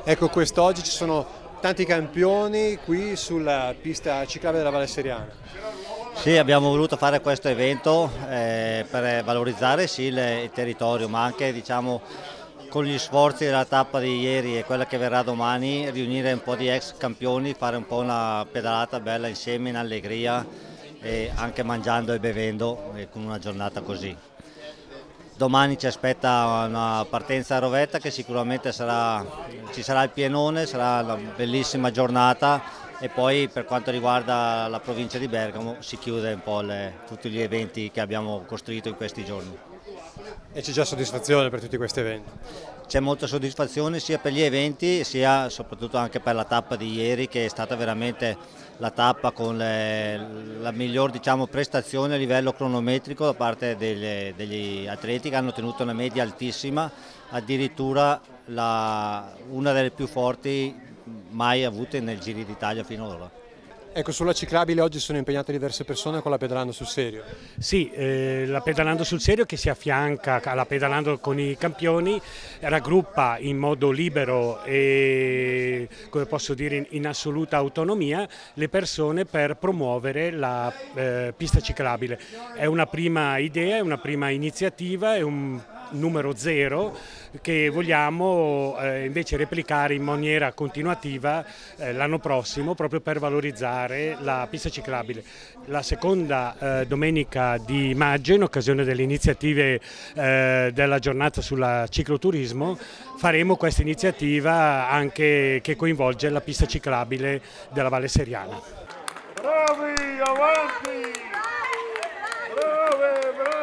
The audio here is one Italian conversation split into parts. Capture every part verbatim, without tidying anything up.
Ecco, quest'oggi ci sono tanti campioni qui sulla pista ciclabile della Valle Seriana. Sì, abbiamo voluto fare questo evento eh, per valorizzare sì il, il territorio, ma anche diciamo, con gli sforzi della tappa di ieri e quella che verrà domani, riunire un po' di ex campioni, fare un po' una pedalata bella insieme in allegria e anche mangiando e bevendo eh, con una giornata così. Domani ci aspetta una partenza a Rovetta che sicuramente sarà, ci sarà il pienone, sarà una bellissima giornata e poi per quanto riguarda la provincia di Bergamo si chiude un po' le, tutti gli eventi che abbiamo costruito in questi giorni. E c'è già soddisfazione per tutti questi eventi? C'è molta soddisfazione sia per gli eventi sia soprattutto anche per la tappa di ieri, che è stata veramente la tappa con le, la miglior diciamo, prestazione a livello cronometrico da parte degli, degli atleti, che hanno tenuto una media altissima, addirittura la, una delle più forti mai avute nel Giro d'Italia fino ad ora. Ecco, sulla ciclabile oggi sono impegnate diverse persone con la Pedalando sul Serio. Sì, eh, la Pedalando sul Serio che si affianca alla Pedalando con i campioni, raggruppa in modo libero e, come posso dire, in assoluta autonomia le persone per promuovere la eh, pista ciclabile. È una prima idea, è una prima iniziativa, è un numero zero che vogliamo eh, invece replicare in maniera continuativa eh, l'anno prossimo, proprio per valorizzare la pista ciclabile. La seconda eh, domenica di maggio, in occasione delle iniziative eh, della giornata sul cicloturismo, faremo questa iniziativa anche che coinvolge la pista ciclabile della Valle Seriana. Bravi, avanti! Brave, brave!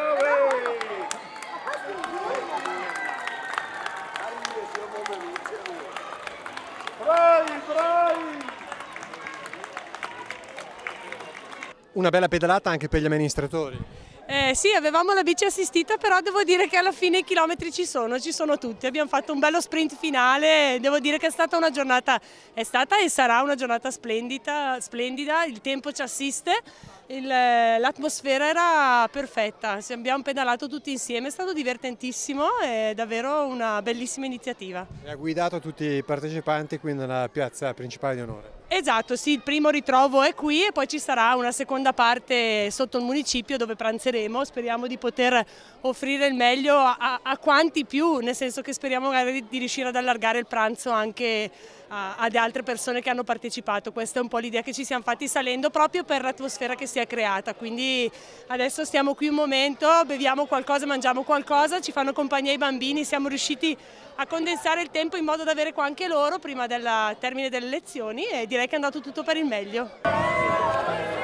Bravi, bravi! Una bella pedalata anche per gli amministratori. Eh, sì, avevamo la bici assistita, però devo dire che alla fine i chilometri ci sono, ci sono tutti. Abbiamo fatto un bello sprint finale, devo dire che è stata una giornata, è stata e sarà una giornata splendida, splendida. Il tempo ci assiste, l'atmosfera era perfetta, abbiamo pedalato tutti insieme, è stato divertentissimo e davvero una bellissima iniziativa. E ha guidato tutti i partecipanti qui nella piazza principale di onore. Esatto, sì, il primo ritrovo è qui e poi ci sarà una seconda parte sotto il municipio dove pranzeremo. Speriamo di poter offrire il meglio a, a quanti più, nel senso che speriamo magari di riuscire ad allargare il pranzo anche a, ad altre persone che hanno partecipato. Questa è un po' l'idea che ci siamo fatti salendo proprio per l'atmosfera che si è creata. Quindi adesso stiamo qui un momento, beviamo qualcosa, mangiamo qualcosa, ci fanno compagnia i bambini, siamo riusciti a condensare il tempo in modo da avere qua anche loro prima del termine delle lezioni e direi che è andato tutto per il meglio.